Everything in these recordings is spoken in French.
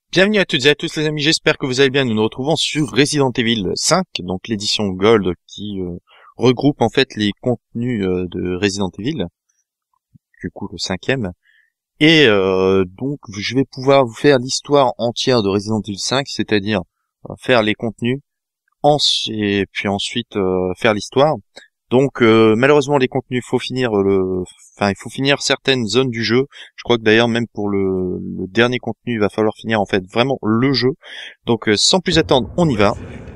Bienvenue à toutes et à tous les amis, j'espère que vous allez bien. Nous nous retrouvons sur Resident Evil 5, donc l'édition Gold qui regroupe en fait les contenus de Resident Evil, du coup le cinquième. Et donc je vais pouvoir vous faire l'histoire entière de Resident Evil 5, c'est-à-dire faire les contenus et puis ensuite faire l'histoire. Donc malheureusement les contenus, il faut finir certaines zones du jeu. Je crois que d'ailleurs même pour le dernier contenu, il va falloir finir en fait vraiment le jeu. Donc sans plus attendre, on y va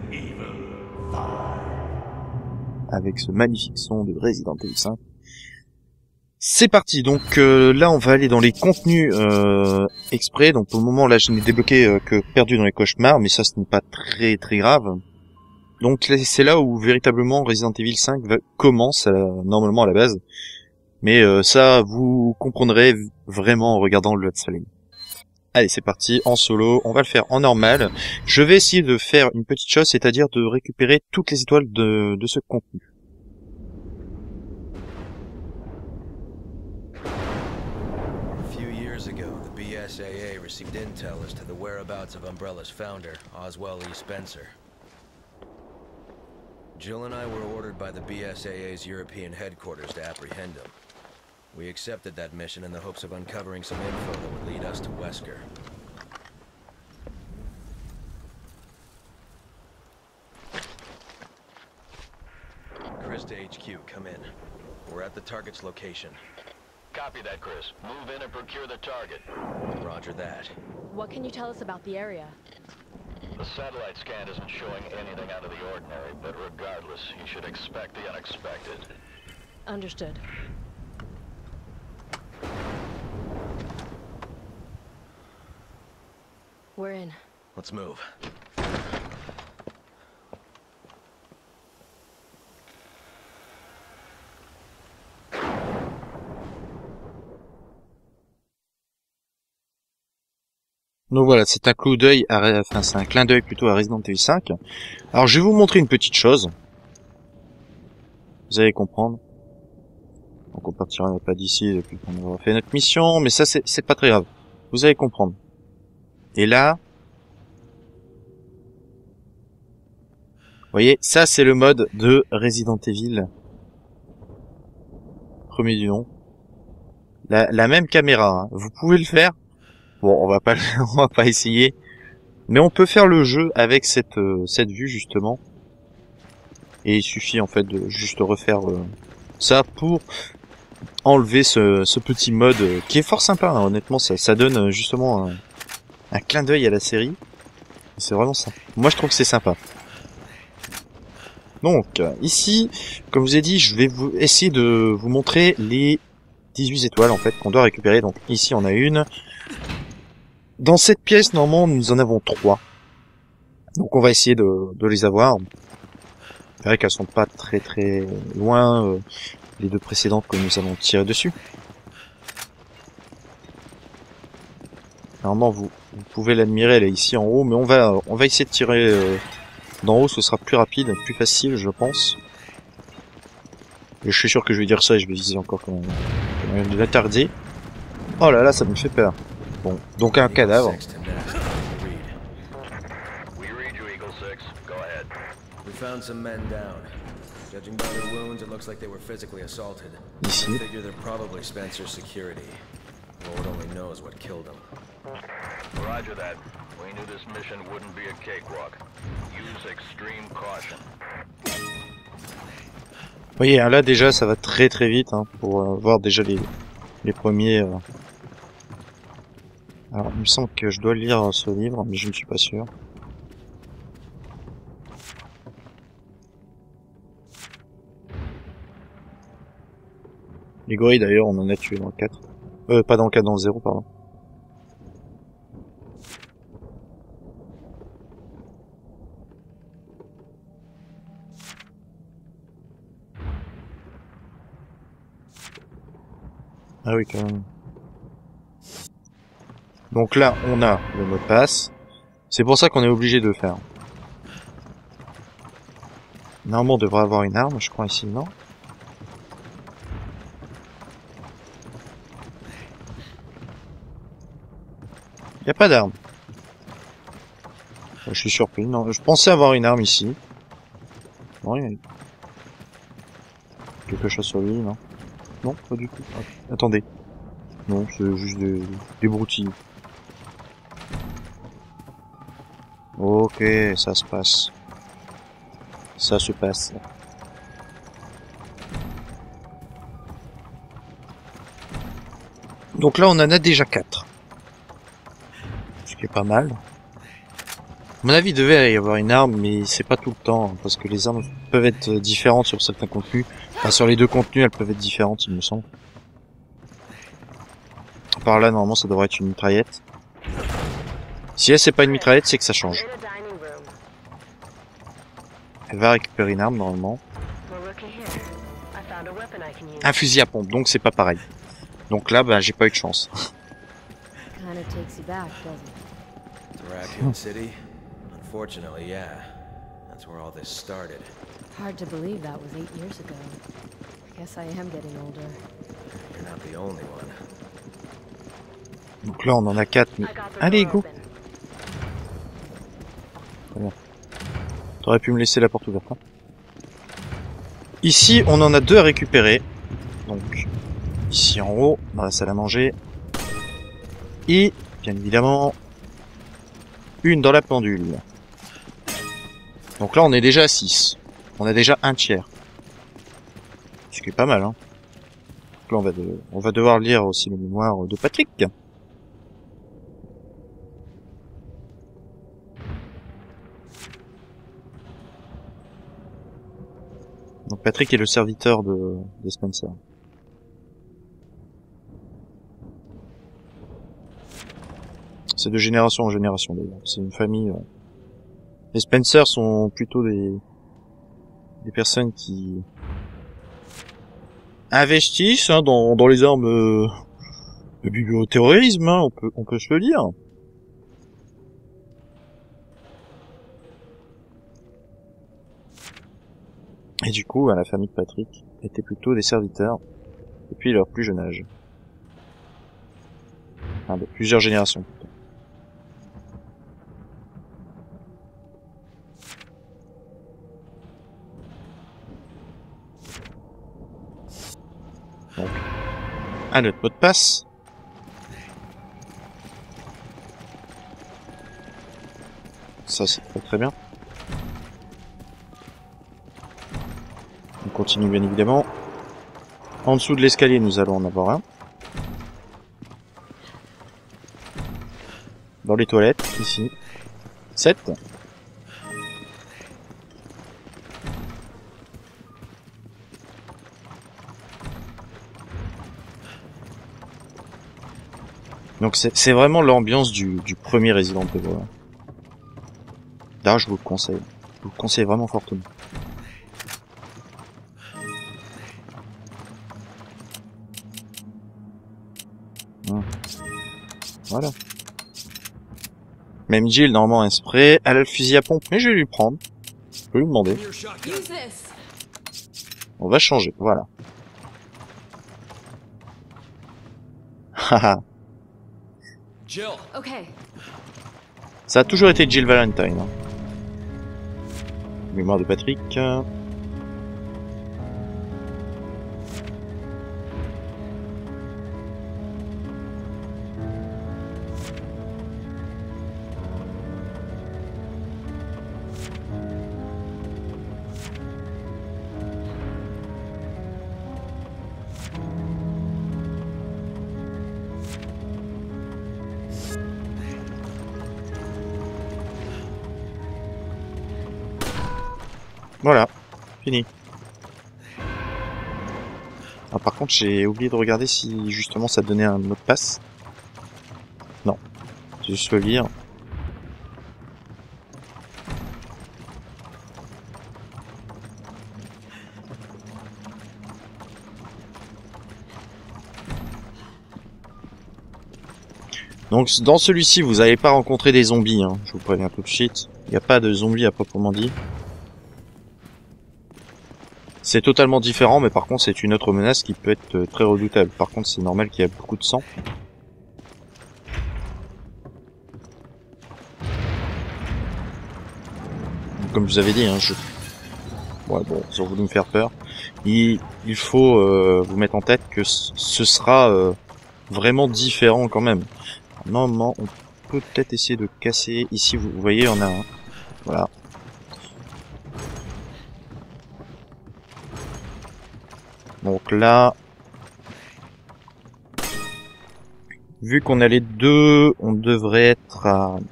avec ce magnifique son de Resident Evil 5. C'est parti. Donc là on va aller dans les contenus exprès. Donc pour le moment là je n'ai débloqué que Perdu dans les cauchemars, mais ça ce n'est pas très très grave. Donc c'est là où véritablement Resident Evil 5 commence normalement à la base. Mais ça, vous comprendrez vraiment en regardant le Let's Play. Allez, c'est parti, en solo, on va le faire en normal. Je vais essayer de faire une petite chose, c'est-à-dire de récupérer toutes les étoiles de ce contenu. A few years ago, the BSAA received intel as to the whereabouts of Umbrella's founder, Oswell E. Spencer. Jill and I were ordered by the BSAA's European headquarters to apprehend him. We accepted that mission in the hopes of uncovering some info that would lead us to Wesker. Chris to HQ, come in. We're at the target's location. Copy that, Chris. Move in and procure the target. Roger that. What can you tell us about the area? The satellite scan isn't showing anything out of the ordinary, but regardless, you should expect the unexpected. Understood. We're in. Let's move. Donc voilà, c'est un clin d'œil c'est un clin d'œil plutôt à Resident Evil 5. Alors je vais vous montrer une petite chose. Vous allez comprendre. Donc on partira pas d'ici depuis qu'on aura fait notre mission, mais ça c'est pas très grave. Vous allez comprendre. Et là, vous voyez, ça c'est le mode de Resident Evil. Premier du nom. La même caméra, hein. Vous pouvez le faire. Bon, on va pas essayer. Mais on peut faire le jeu avec cette vue justement. Et il suffit en fait de juste refaire ça pour enlever ce petit mode qui est fort sympa, hein. Honnêtement ça donne justement un clin d'œil à la série. C'est vraiment ça. Moi je trouve que c'est sympa. Donc ici, comme je vous ai dit, je vais essayer de vous montrer les 18 étoiles en fait qu'on doit récupérer. Donc ici on a une. Dans cette pièce normalement nous en avons 3. Donc on va essayer de les avoir. C'est vrai qu'elles sont pas très très loin les deux précédentes que nous allons tirer dessus. Normalement vous pouvez l'admirer, elle est ici en haut, mais on va essayer de tirer d'en haut, ce sera plus rapide, plus facile je pense. Et je suis sûr que je vais dire ça et je vais viser encore comme de l'attarder. Oh là là, ça me fait peur. Bon, donc un cadavre. We read you, Eagle 6. Go ahead. We found some men down. Judging by their wounds, it looks like they were physically assaulted. Ici. I figure they're probably Spencer's security. Lord only knows what killed them. Roger that. We knew this mission wouldn't be a cakewalk. Use extreme caution. Vous voyez, là déjà ça va très très vite hein, pour voir déjà les premiers... Alors il me semble que je dois lire ce livre, mais je ne suis pas sûr. Les gorilles d'ailleurs on en a tué dans le 4. Pas dans le 4, dans le 0 pardon. Ah oui quand même. Donc là, on a le mot de passe. C'est pour ça qu'on est obligé de le faire. Normalement, on devrait avoir une arme, je crois, ici, non? Y a pas d'arme. Je suis surpris. Non, je pensais avoir une arme ici. Non, il y a quelque chose sur lui, non? Non, pas du tout. Ah, attendez. Non, c'est juste des broutilles. Ok, ça se passe. Ça se passe. Donc là, on en a déjà 4. Ce qui est pas mal. À mon avis, il devait y avoir une arme, mais c'est pas tout le temps, parce que les armes peuvent être différentes sur certains contenus. Enfin, sur les deux contenus, elles peuvent être différentes, il me semble. Par là, normalement, ça devrait être une mitraillette. Si elle, c'est pas une mitraillette, c'est que ça change. Elle va récupérer une arme, normalement. Un fusil à pompe, donc c'est pas pareil. Donc là, bah, j'ai pas eu de chance. Kinda takes you back, doesn't it? To Raccoon City? Unfortunately, yeah. That's where all this started. Hard to believe that was 8 years ago. Guess I am getting older. You're not the only one. Donc là, on en a 4. Mais... Allez, go! T'aurais pu me laisser la porte ouverte. Hein. Ici, on en a 2 à récupérer. Donc, ici en haut, dans la salle à manger. Et, bien évidemment, une dans la pendule. Donc là, on est déjà à 6. On a déjà un tiers. Ce qui est pas mal, hein. Donc là, on va devoir lire aussi le mémoire de Patrick. Donc Patrick est le serviteur de Spencer. C'est de génération en génération d'ailleurs. C'est une famille. Les Spencer sont plutôt des personnes qui investissent hein, dans les armes de biblioterrorisme. Hein, on peut se le dire. Et du coup, la famille de Patrick était plutôt des serviteurs depuis leur plus jeune âge. Enfin, de plusieurs générations. Donc, notre mot de passe. Ça, c'est très très bien. On continue bien évidemment. En dessous de l'escalier, nous allons en avoir un. Dans les toilettes, ici. 7. Donc c'est vraiment l'ambiance du premier Resident Evil. Là, je vous le conseille. Je vous le conseille vraiment fortement. Voilà. Même Jill, normalement, un spray. Elle a le fusil à pompe, mais je vais lui prendre. Je peux lui demander. On va changer, voilà. Haha. Jill. Okay. Ça a toujours été Jill Valentine. Hein. Mémoire de Patrick. Voilà, fini. Ah, par contre, j'ai oublié de regarder si justement ça donnait un mot de passe. Non, j'ai juste le lire. Donc dans celui-ci, vous n'allez pas rencontrer des zombies, hein. Je vous préviens tout de suite. Il n'y a pas de zombies à proprement dit. C'est totalement différent, mais par contre c'est une autre menace qui peut être très redoutable. Par contre c'est normal qu'il y a beaucoup de sang. comme je vous avais dit, hein, ouais, bon, ils ont voulu me faire peur. Il faut vous mettre en tête que ce sera vraiment différent quand même. Normalement, on peut peut-être essayer de casser. Ici, vous voyez, on a un. Voilà. Donc là, vu qu'on a les deux, on devrait être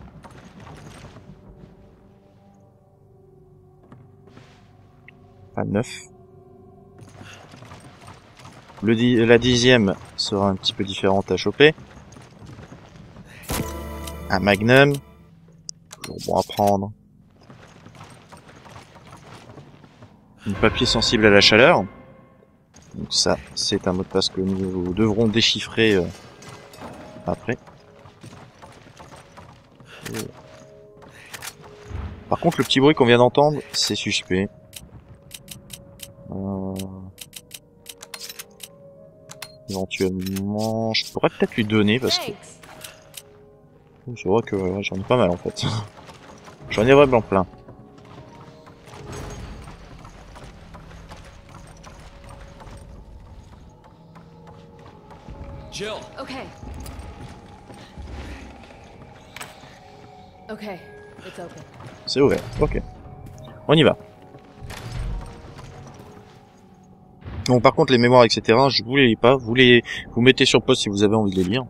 à 9. La 10e sera un petit peu différente à choper. Un magnum. Toujours bon à prendre. Un papier sensible à la chaleur. Donc ça, c'est un mot de passe que nous devrons déchiffrer après. Par contre, le petit bruit qu'on vient d'entendre, c'est suspect. Éventuellement, je pourrais peut-être lui donner parce que c'est vrai que ouais, j'en ai pas mal en fait. J'en ai vraiment plein. Jill. Okay. Okay, it's open. C'est ouvert, ok. On y va. Donc par contre les mémoires etc, je vous les lis pas, vous mettez sur pause si vous avez envie de les lire.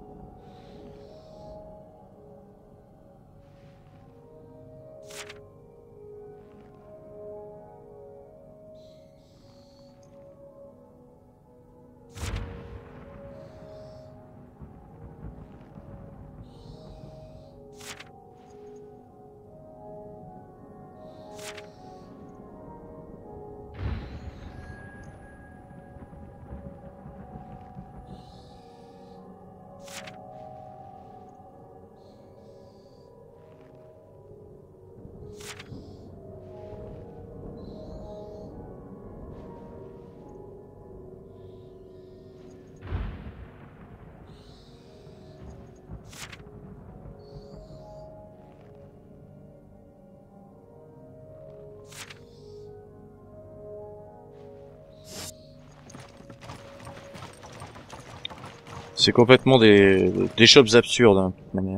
C'est complètement des shops absurdes, hein, de toute manière.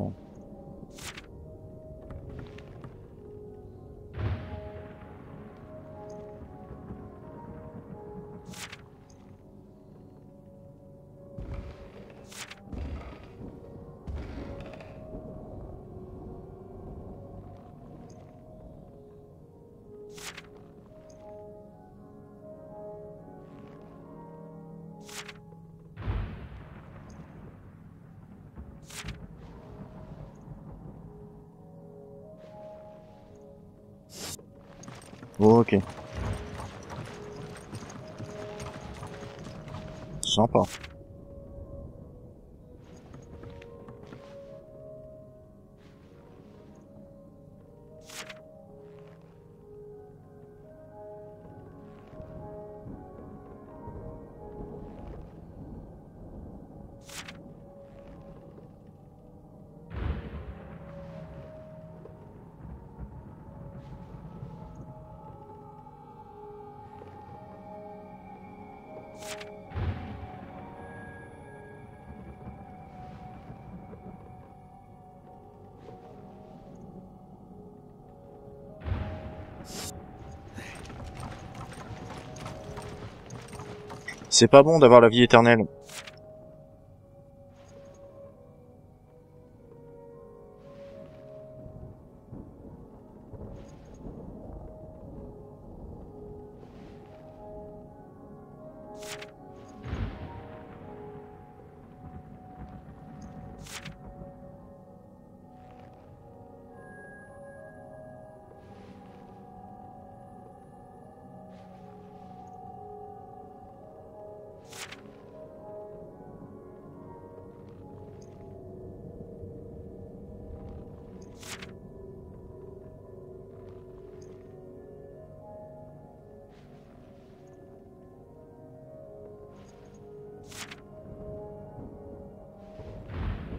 Ok. Sympa. C'est pas bon d'avoir la vie éternelle.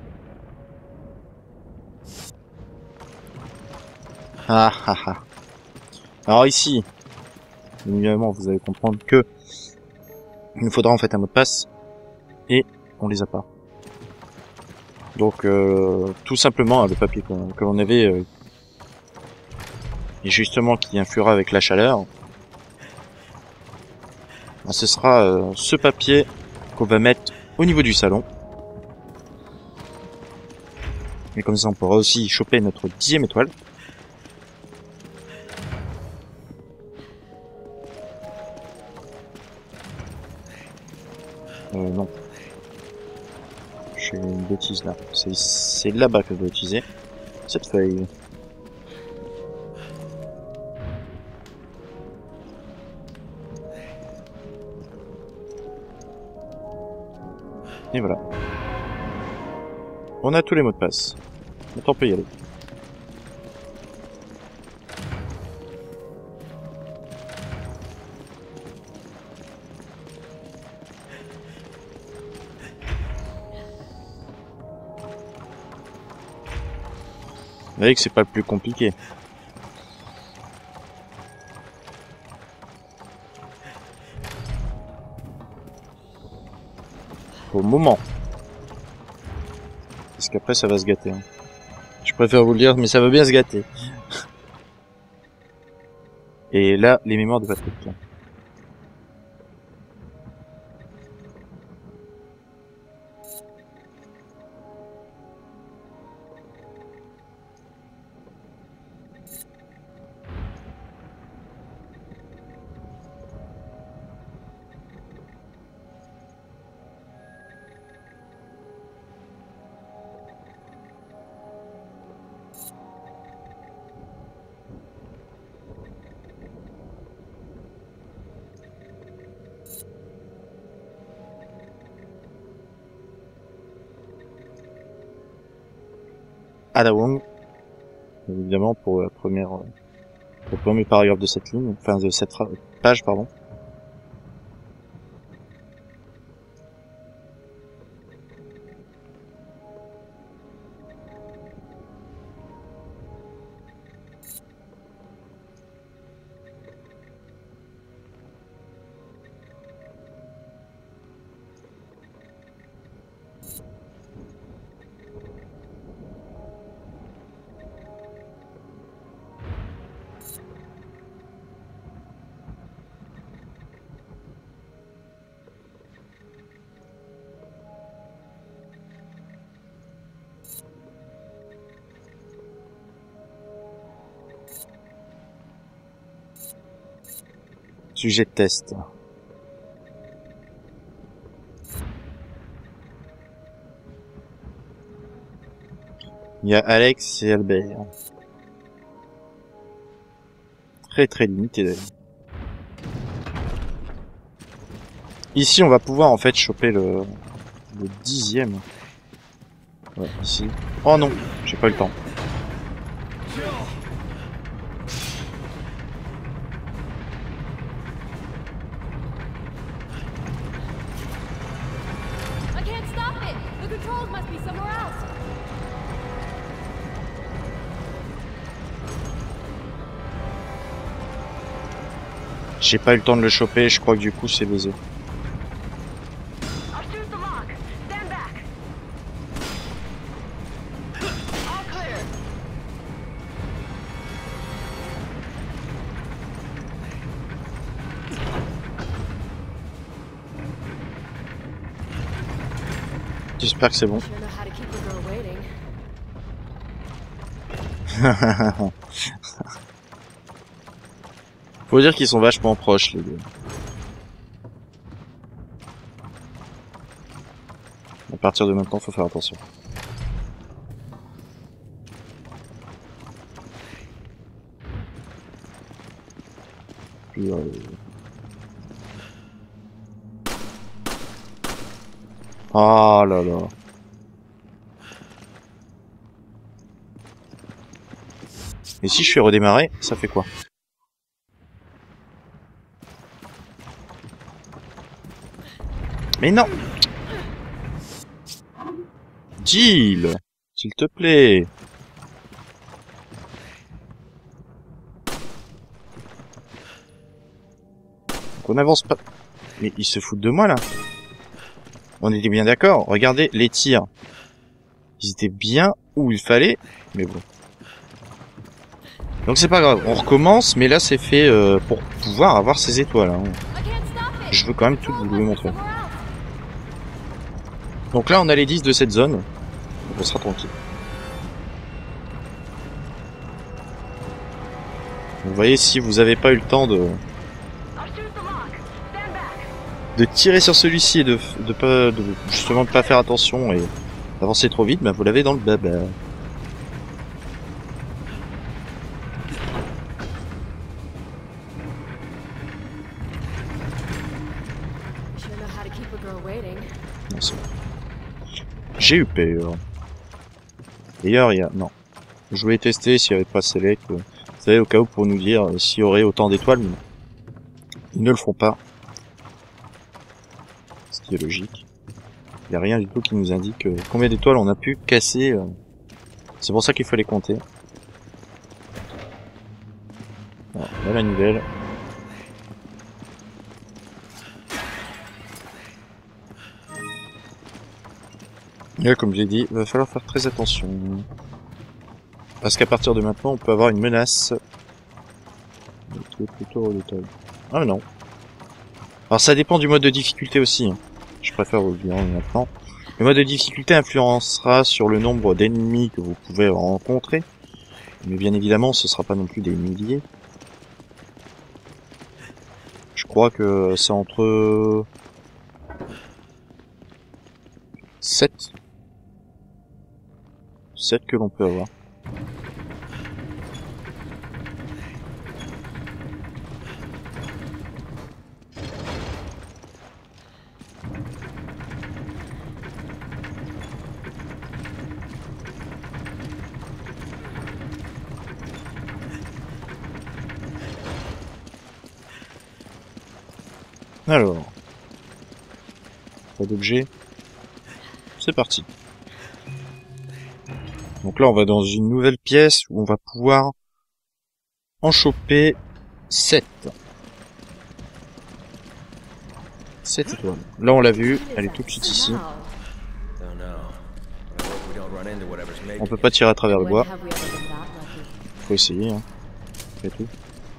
Ah ah ah. Alors ici, évidemment, vous allez comprendre que il nous faudra en fait un mot de passe et on les a pas. Donc tout simplement le papier que l'on avait et justement qui influera avec la chaleur, ben, ce sera ce papier qu'on va mettre au niveau du salon. Et comme ça on pourra aussi choper notre 10e étoile. Non. Je fais une bêtise là. C'est là-bas que je dois utiliser cette feuille. Et voilà. On a tous les mots de passe. Maintenant on peut y aller. Vous voyez que c'est pas le plus compliqué. Au moment. Parce qu'après ça va se gâter. Hein. Je préfère vous le dire, mais ça va bien se gâter. Et là, les mémoires de Patrick. Ada Wong, évidemment pour la première, le premier paragraphe de cette ligne, enfin de cette page, pardon. Sujet de test. Il y a Alex et Albert. Très limité d'ailleurs. Ici on va pouvoir en fait choper le 10e. Ouais, ici. Oh non, j'ai pas eu le temps. J'ai pas eu le temps de le choper, je crois que du coup c'est baisé. J'espère que c'est bon. Faut dire qu'ils sont vachement proches les deux. À partir de maintenant, faut faire attention. Puis, oh là là. Et si je fais redémarrer, ça fait quoi? Mais non! Jill! S'il te plaît! Donc on n'avance pas. Mais ils se foutent de moi, là. On était bien d'accord. Regardez les tirs. Ils étaient bien où il fallait. Mais bon. Donc c'est pas grave. On recommence. Mais là, c'est fait pour pouvoir avoir ces étoiles. Hein. Je veux quand même tout vous montrer. Donc là, on a les 10 de cette zone. Donc on sera tranquille. Vous voyez, si vous avez pas eu le temps de tirer sur celui-ci et de justement de pas faire attention et d'avancer trop vite, ben vous l'avez dans le baba. J'ai eu peur. D'ailleurs, il y a... Non. Je voulais tester s'il n'y avait pas Select. Vous savez, au cas où pour nous dire s'il y aurait autant d'étoiles, mais ils ne le font pas. Ce qui est logique. Il n'y a rien du tout qui nous indique combien d'étoiles on a pu casser. C'est pour ça qu'il faut les compter. Voilà, là la nouvelle. Et là, comme je l'ai dit, il va falloir faire très attention. Parce qu'à partir de maintenant, on peut avoir une menace. Plutôt redoutable. Ah non. Alors ça dépend du mode de difficulté aussi. Je préfère vous le dire maintenant. Le mode de difficulté influencera sur le nombre d'ennemis que vous pouvez rencontrer. Mais bien évidemment, ce sera pas non plus des milliers. Je crois que c'est entre 7 que l'on peut avoir. Alors, pas d'objet. C'est parti. Donc là, on va dans une nouvelle pièce où on va pouvoir en choper 7. 7 étoiles. Là, on l'a vu, elle est tout de suite ici. On peut pas tirer à travers le bois. Faut essayer, hein. C'est tout.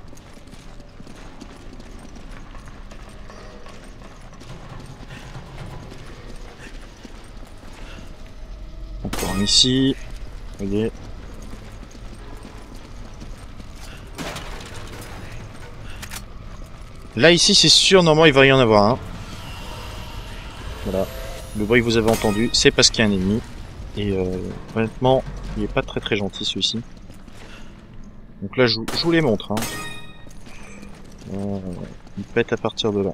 Encore un ici. Voyez. Là ici c'est sûr, normalement il va y en avoir un. Voilà. Le bruit que vous avez entendu, c'est parce qu'il y a un ennemi. Et honnêtement, il est pas très gentil celui-ci. Donc là je vous les montre. Hein. Il pète à partir de là.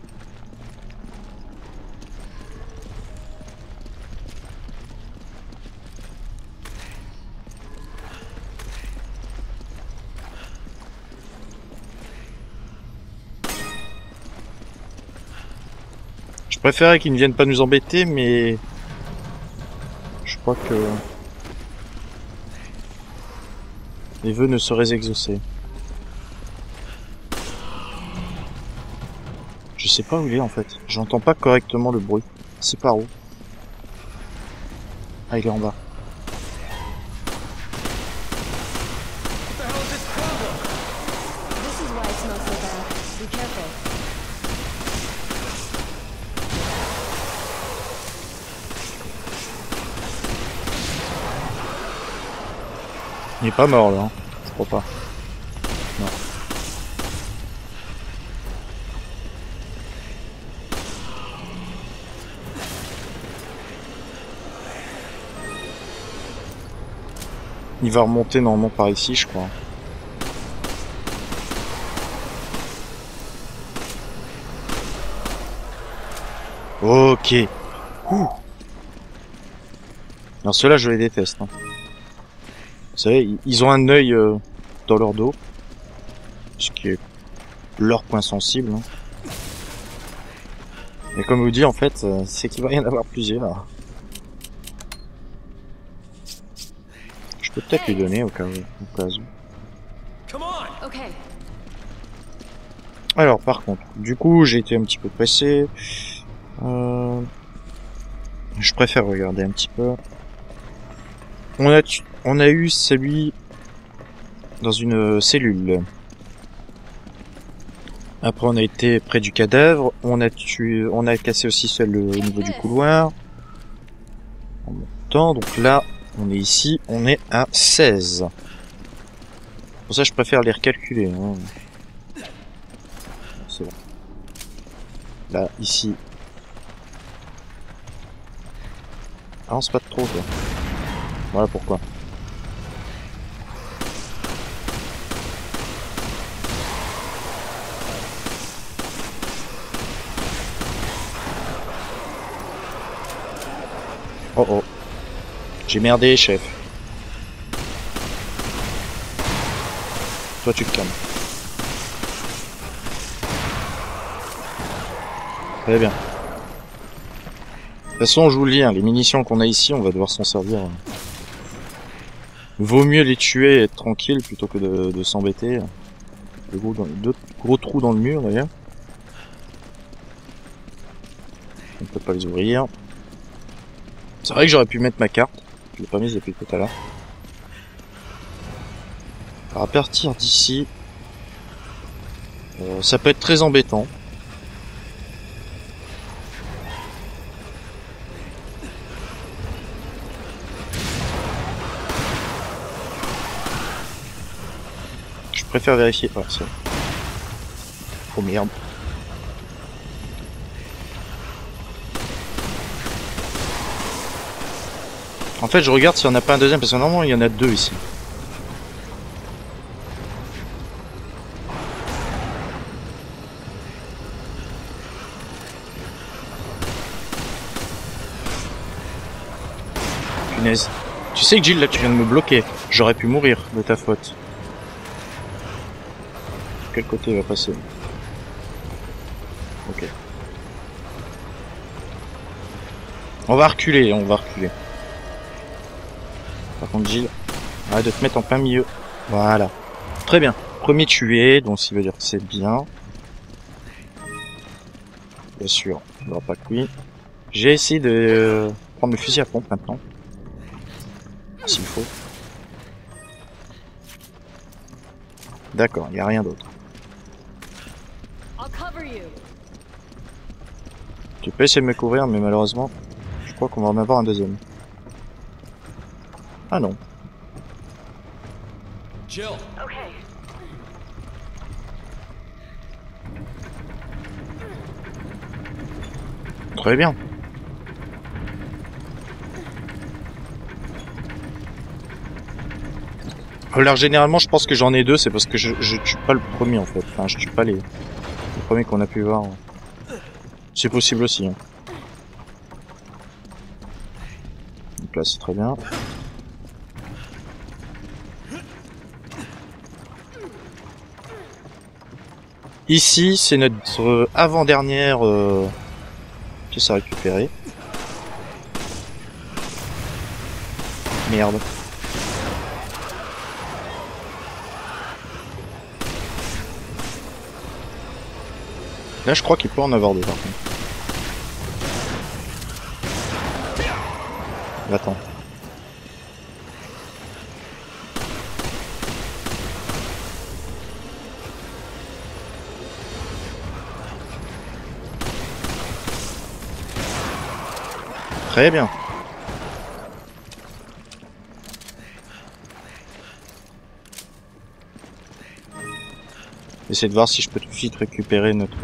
Je préférais qu'ils ne viennent pas nous embêter, mais je crois que les vœux ne seraient exaucés. Je sais pas où il est en fait. J'entends pas correctement le bruit. C'est par où? Ah, il est en bas. Il est pas mort là, hein. Je crois pas. Non. Il va remonter normalement par ici, je crois. Ok. Ouh. Non, ceux-là, je les déteste. Hein. Vous savez, ils ont un œil dans leur dos, ce qui est leur point sensible. Hein. Mais comme je vous dis, en fait, c'est qu'il va y en avoir plusieurs. Je peux peut-être lui donner au cas où. Alors par contre, du coup j'ai été un petit peu pressé. Je préfère regarder un petit peu. On a eu celui dans une cellule. Après on a été près du cadavre. On a cassé aussi celle au niveau du couloir. En montant, donc là on est ici, on est à 16. Pour ça je préfère les recalculer. Hein. C'est bon. Là, ici. Avance pas trop, quoi. Voilà pourquoi. Oh oh. J'ai merdé, chef. Toi, tu te calmes. Très bien. De toute façon, je vous le dis, hein, les munitions qu'on a ici, on va devoir s'en servir. Vaut mieux les tuer et être tranquille plutôt que de s'embêter. Deux gros trous dans le mur, d'ailleurs. On peut pas les ouvrir. C'est vrai que j'aurais pu mettre ma carte. Je l'ai pas mise depuis tout à l'heure. Alors, à partir d'ici, ça peut être très embêtant. Je préfère vérifier par ça. Oh merde. En fait, je regarde s'il n'y en a pas un deuxième, parce que normalement, il y en a deux ici. Punaise. Tu sais que Jill, là, tu viens de me bloquer. J'aurais pu mourir de ta faute. Quel côté il va passer? Ok. On va reculer, on va reculer. Par contre, Jill, arrête de te mettre en plein milieu. Voilà. Très bien. Premier tué, donc ça veut dire que c'est bien. Bien sûr, il n'y aura pas que oui. J'ai essayé de prendre le fusil à pompe maintenant. S'il faut. D'accord, il n'y a rien d'autre. Tu peux essayer de me couvrir, mais malheureusement, je crois qu'on va en avoir un deuxième. Ah non. Jill. Très bien. Alors généralement, je pense que j'en ai deux, c'est parce que je tue pas le premier en fait. Enfin, je tue pas les premiers qu'on a pu voir. C'est possible aussi. Hein. Donc là, c'est très bien. Ici, c'est notre avant-dernière pièce à récupérer. Merde. Là, je crois qu'il peut en avoir deux, par contre. Attends. Très bien. Essayer de voir si je peux tout de suite récupérer notre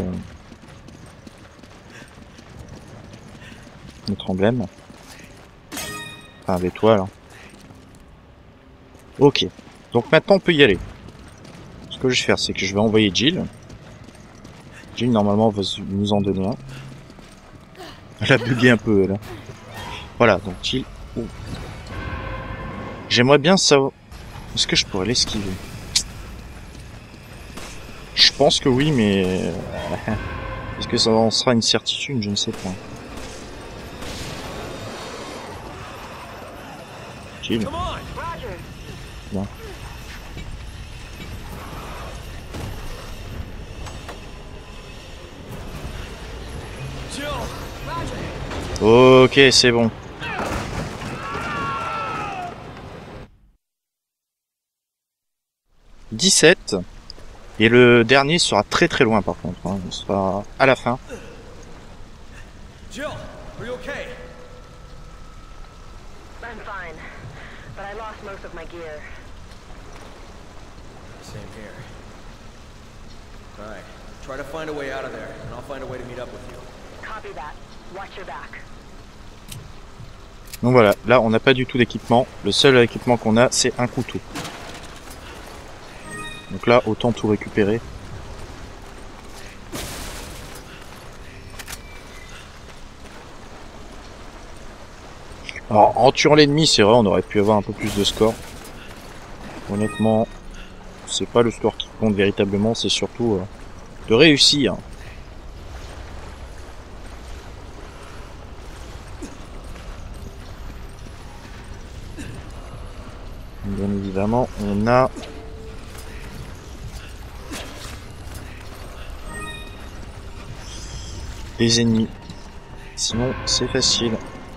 emblème. Enfin, l'étoile. Ok. Donc maintenant on peut y aller. Ce que je vais faire, c'est que je vais envoyer Jill. Jill normalement va nous en donner un. Elle a bugué un peu là. Voilà, donc Jill. Oh. J'aimerais bien savoir. Est-ce que je pourrais l'esquiver? Je pense que oui, mais est-ce que ça en sera une certitude? Je ne sais pas. Jill. Bien. Ok, c'est bon. « 17. Et le dernier sera très très loin par contre. Hein. Il sera à la fin. Jill, are you okay? I'm fine, but I lost most of my gear. Same here. Alright, try to find a way out of there, and I'll find a way to meet up with you. Copy that. Watch your back. Donc voilà, là on n'a pas du tout d'équipement. Le seul équipement qu'on a, c'est un couteau. Donc là, autant tout récupérer. Alors, en tuant l'ennemi, c'est vrai, on aurait pu avoir un peu plus de score. Honnêtement, c'est pas le score qui compte véritablement, c'est surtout de réussir. Bien évidemment, on a les ennemis. Sinon, c'est facile.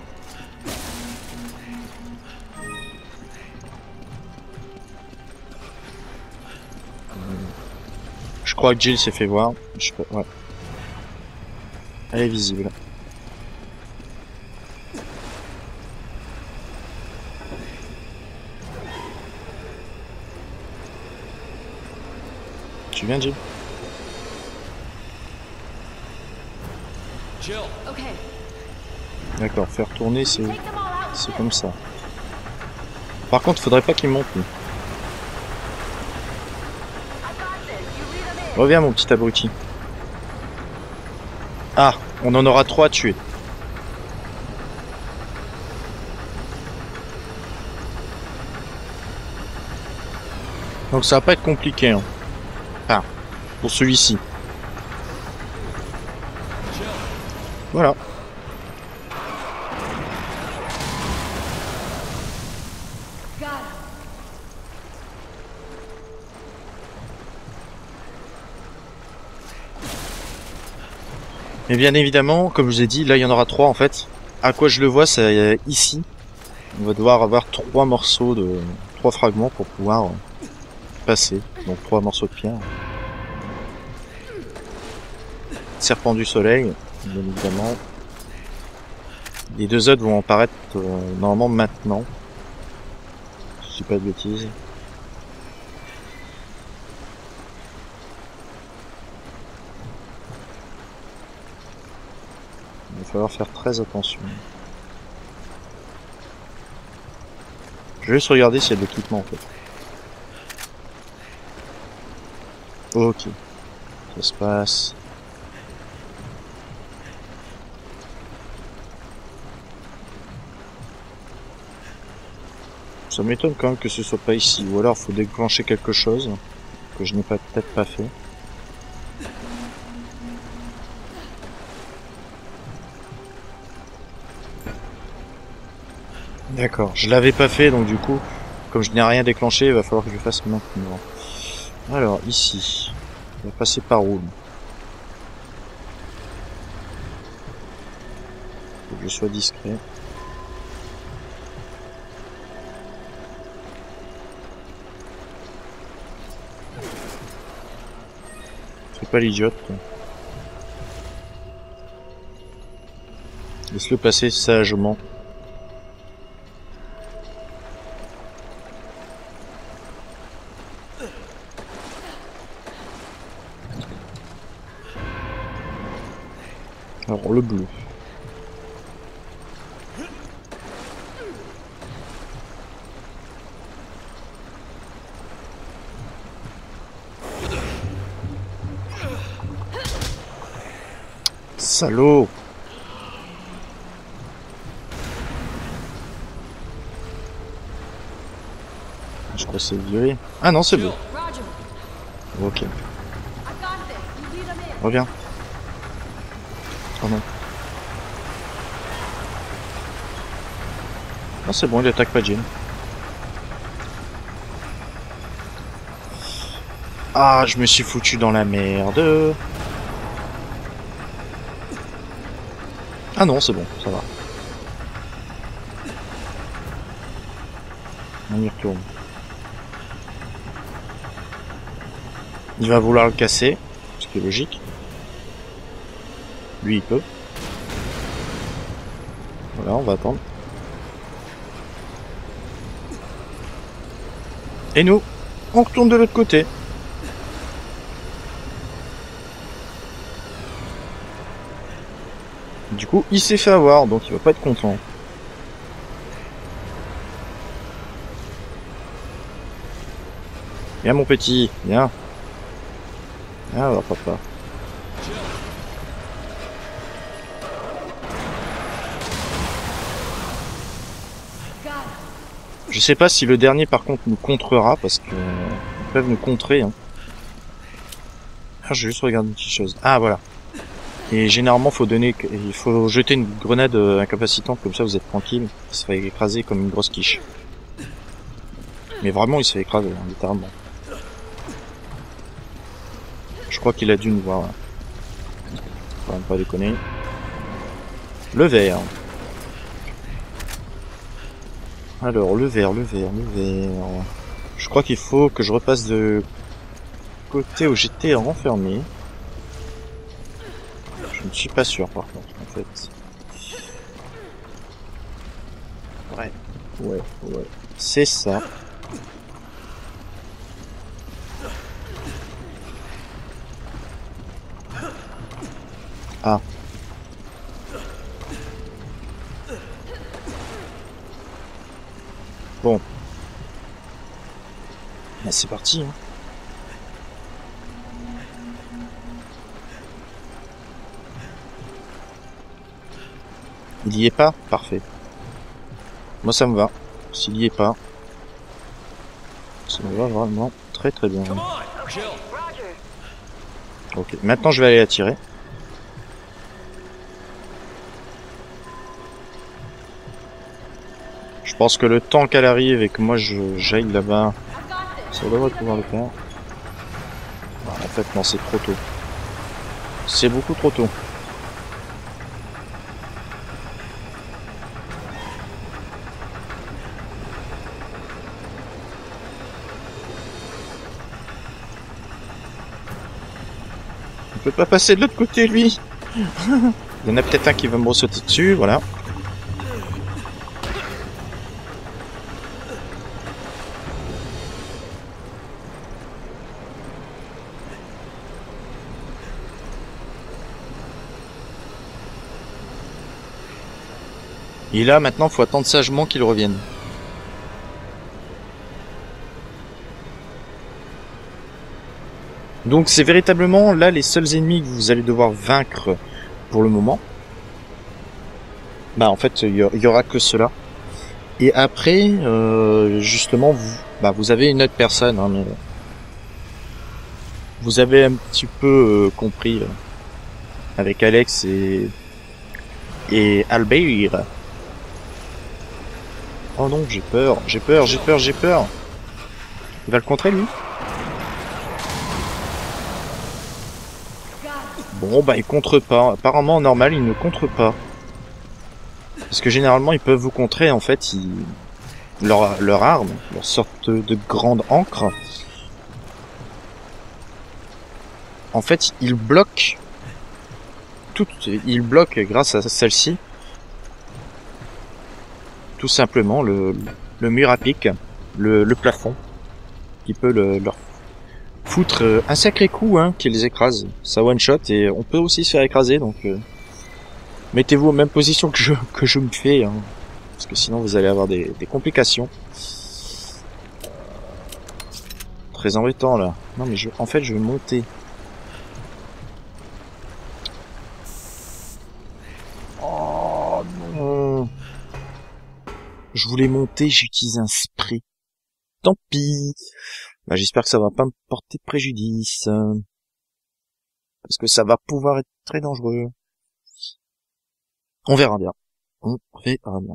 Je crois que Jill s'est fait voir. Je sais pas, ouais. Elle est visible. Tu viens, Jill? Jill, Okay. D'accord, faire tourner, c'est comme ça. Par contre, faudrait pas qu'il monte, lui. Reviens, mon petit abruti. Ah, on en aura 3 à tuer. Donc ça va pas être compliqué, hein. Enfin, pour celui-ci. Voilà. Got him. Et bien évidemment, comme je vous ai dit, là il y en aura 3 en fait. À quoi je le vois, c'est ici. On va devoir avoir 3 morceaux de 3 fragments pour pouvoir passer. Donc 3 morceaux de pierre. Serpent du soleil, bien évidemment. Les 2 autres vont apparaître normalement maintenant. Si je dis pas de bêtises. Il va falloir faire très attention. Je vais juste regarder s'il y a de l'équipement en fait. Ok. Ça se passe. Ça m'étonne quand même que ce soit pas ici. Ou alors faut déclencher quelque chose que je n'ai peut-être pas fait. D'accord, je l'avais pas fait donc du coup, comme je n'ai rien déclenché, il va falloir que je le fasse maintenant. Alors ici, on va passer par où? Faut que je sois discret. C'est pas l'idiote. Laisse-le passer sagement. Alors le bleu. Salaud! Je crois que c'est violet. Ah non, c'est bleu. Roger. Ok. I got this. You lead them in. Reviens. Oh non. Non, c'est bon, il attaque pas Jill. Ah, je me suis foutu dans la merde. Ah non, c'est bon, ça va. On y retourne. Il va vouloir le casser, ce qui est logique. Lui, il peut. Voilà, on va attendre. Et nous, on retourne de l'autre côté. Du coup, il s'est fait avoir, donc il va pas être content. Viens mon petit, viens. Viens alors papa. Je sais pas si le dernier par contre nous contrera, parce que ils peuvent nous contrer. Hein. Ah, je vais juste regarder une petite chose. Ah voilà. Et généralement il faut jeter une grenade incapacitante, comme ça vous êtes tranquille. Il se fait écraser comme une grosse quiche. Mais vraiment il se fait écraser, hein, littéralement. Je crois qu'il a dû nous voir. Là. Faut même pas déconner. Le vert. Alors, le vert. Je crois qu'il faut que je repasse de côté où j'étais renfermé. Je ne suis pas sûr, par contre, en fait. Ouais. C'est ça. Ah. Bon. Bah, c'est parti, hein. Il y est pas? Parfait. Moi, ça me va. S'il y est pas, ça me va vraiment très très bien. Ok, maintenant je vais aller la tirer. Je pense que le temps qu'elle arrive et que moi j'aille là-bas, ça devrait pouvoir le faire. Non, en fait, non, c'est trop tôt. C'est beaucoup trop tôt. On peut pas passer de l'autre côté, lui. Il y en a peut-être un qui va me sauter dessus, voilà. Et là, maintenant, faut attendre sagement qu'il revienne. Donc, c'est véritablement là les seuls ennemis que vous allez devoir vaincre pour le moment. Bah, en fait, il y aura que cela. Et après, justement, vous avez une autre personne, hein, mais vous avez un petit peu compris avec Alex et Albert. Oh non, j'ai peur. Il va le contrer, lui? Bon, bah, il contre pas. Apparemment, en normal, il ne contre pas. Parce que généralement, ils peuvent vous contrer, en fait, leur arme, leur sorte de grande ancre. En fait, ils bloquent grâce à celle-ci. Tout simplement le mur à pic, le plafond, qui peut leur foutre un sacré coup, hein, qui les écrase. Ça one shot et on peut aussi se faire écraser, donc mettez-vous en même position que je me fais, hein, parce que sinon vous allez avoir des complications. Très embêtant là. Non mais en fait je vais monter. Oh non. Je voulais monter, j'ai utilisé un spray. Tant pis. Bah, j'espère que ça va pas me porter préjudice. Parce que ça va pouvoir être très dangereux. On verra bien. On verra bien.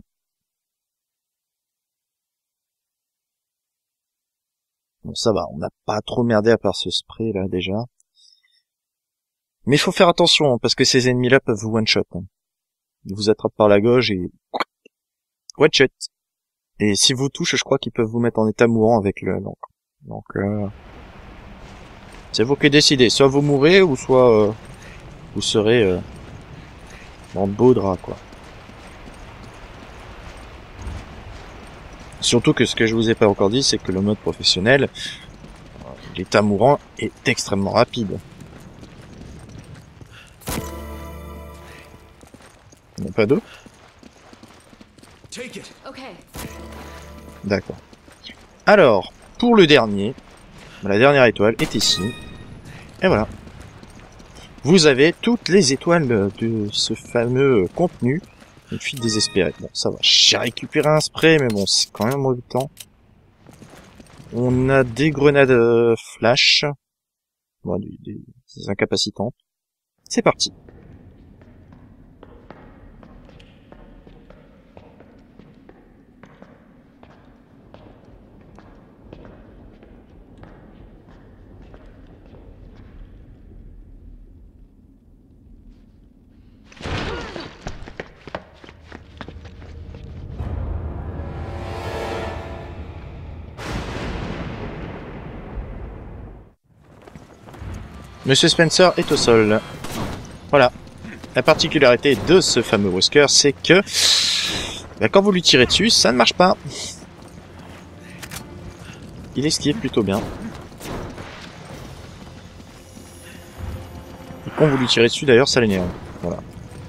Bon, ça va, on n'a pas trop merdé à part ce spray là déjà. Mais il faut faire attention, hein, parce que ces ennemis là peuvent vous one-shot. Hein. Il vous attrape par la gauche et... One shot. Et si vous touche, je crois qu'ils peuvent vous mettre en état mourant avec le... Donc c'est vous qui décidez. Soit vous mourrez, ou soit vous serez dans de beaux draps, quoi. Surtout que ce que je vous ai pas encore dit, c'est que le mode professionnel, l'état mourant est extrêmement rapide. Il n'y a pas d'eau? Take it. Okay. D'accord. Alors, pour le dernier, la dernière étoile est ici. Et voilà. Vous avez toutes les étoiles de ce fameux contenu. Une fuite désespérée. Bon, ça va. J'ai récupéré un spray, mais bon, c'est quand même mauvais temps. On a des grenades flash. Bon, des incapacitantes. C'est parti. Monsieur Spencer est au sol. Voilà. La particularité de ce fameux Wesker, c'est que quand vous lui tirez dessus, ça ne marche pas. Il esquive plutôt bien. Et quand vous lui tirez dessus, d'ailleurs, ça l'énerve. Voilà.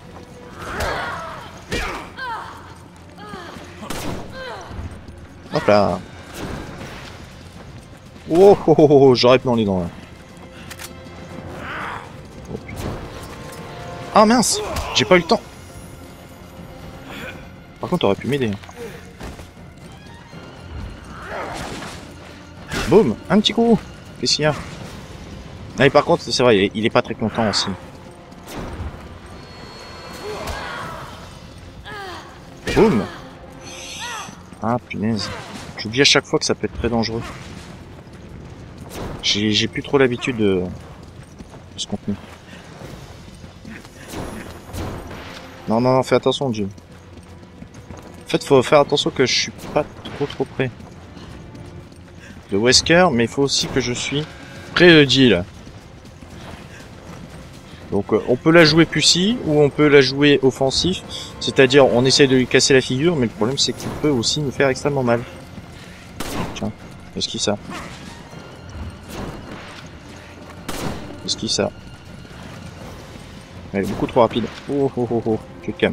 Hop là. Oh, oh, oh, oh, j'aurais dans les dents là. Ah mince, j'ai pas eu le temps. Par contre, t'aurais pu m'aider. Boum, un petit coup. Qu'est-ce qu'il y a? Ah, et par contre, c'est vrai, il est pas très content aussi. Boum. Ah punaise. J'oublie à chaque fois que ça peut être très dangereux. J'ai plus trop l'habitude de ce contenu. Non, non, non, fais attention, Jim. En fait, faut faire attention que je suis pas trop près de Wesker, mais il faut aussi que je suis près de Jill. Donc, on peut la jouer pussy, ou on peut la jouer offensif. C'est-à-dire, on essaye de lui casser la figure, mais le problème, c'est qu'il peut aussi nous faire extrêmement mal. Tiens, esquive ça. Esquive ça. Elle est beaucoup trop rapide. Oh oh oh oh, tu te calmes.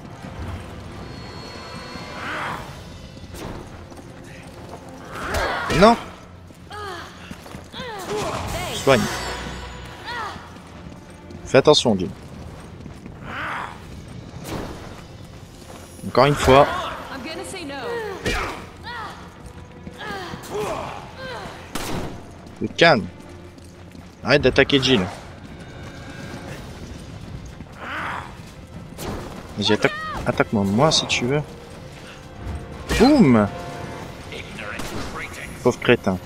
Non. Soigne. Fais attention, Jim. Encore une fois. Tu te calmes. Arrête d'attaquer Jill. Vas-y, attaque-moi, moi, si tu veux. Boum! Pauvre crétin.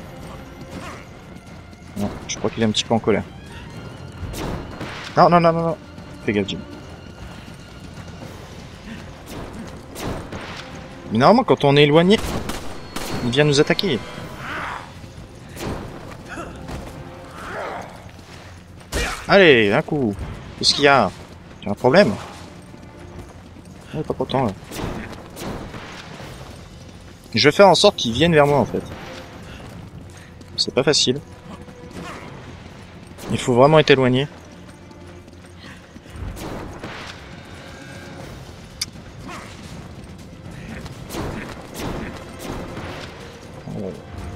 Non, je crois qu'il est un petit peu en colère. Non, non, non, non, non. Fais gaffe, Jim. Mais normalement, quand on est éloigné, il vient nous attaquer. Allez, un coup. Qu'est-ce qu'il y a? Tu as un problème? Oh, pas content là. Je vais faire en sorte qu'ils viennent vers moi en fait. C'est pas facile. Il faut vraiment être éloigné. Oh.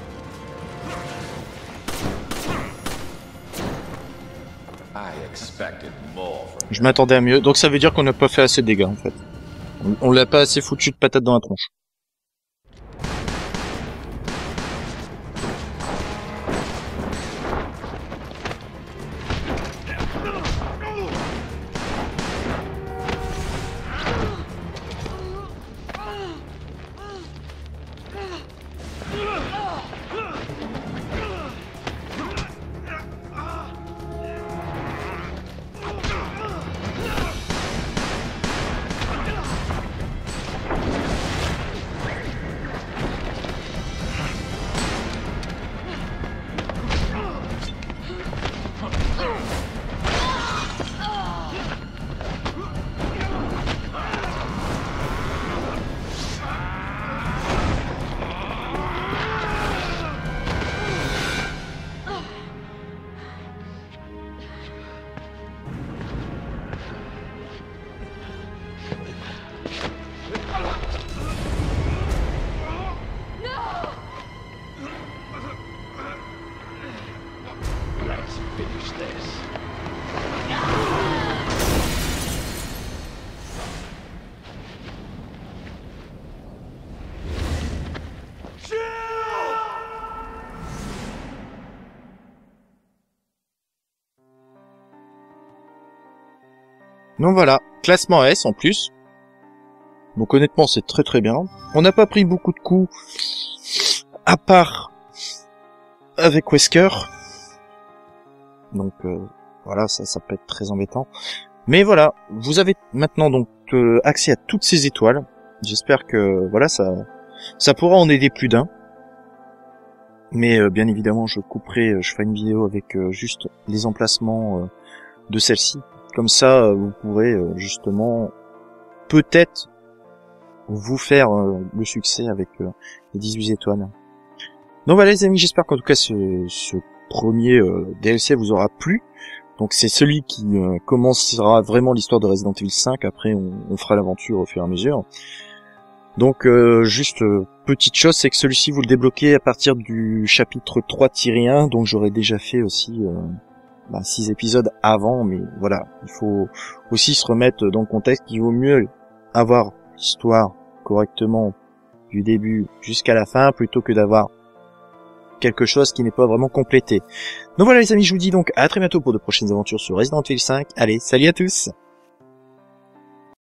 Je m'attendais à mieux, donc ça veut dire qu'on n'a pas fait assez de dégâts en fait. On l'a pas assez foutu de patate dans la tronche. Donc voilà, classement S en plus. Donc honnêtement, c'est très très bien. On n'a pas pris beaucoup de coups, à part avec Wesker. Donc voilà, ça peut être très embêtant. Mais voilà, vous avez maintenant donc accès à toutes ces étoiles. J'espère que voilà, ça pourra en aider plus d'un. Mais bien évidemment, je ferai une vidéo avec juste les emplacements de celle-ci. Comme ça, vous pourrez justement peut-être vous faire le succès avec les 18 étoiles. Donc voilà les amis, j'espère qu'en tout cas ce premier DLC vous aura plu. Donc c'est celui qui commencera vraiment l'histoire de Resident Evil 5. Après on fera l'aventure au fur et à mesure. Donc juste petite chose, c'est que celui-ci vous le débloquez à partir du chapitre 3-1, donc j'aurais déjà fait aussi 6 épisodes avant, mais voilà, il faut aussi se remettre dans le contexte qu'il vaut mieux avoir l'histoire correctement du début jusqu'à la fin plutôt que d'avoir quelque chose qui n'est pas vraiment complété. Donc voilà les amis, je vous dis donc à très bientôt pour de prochaines aventures sur Resident Evil 5. Allez, salut à tous!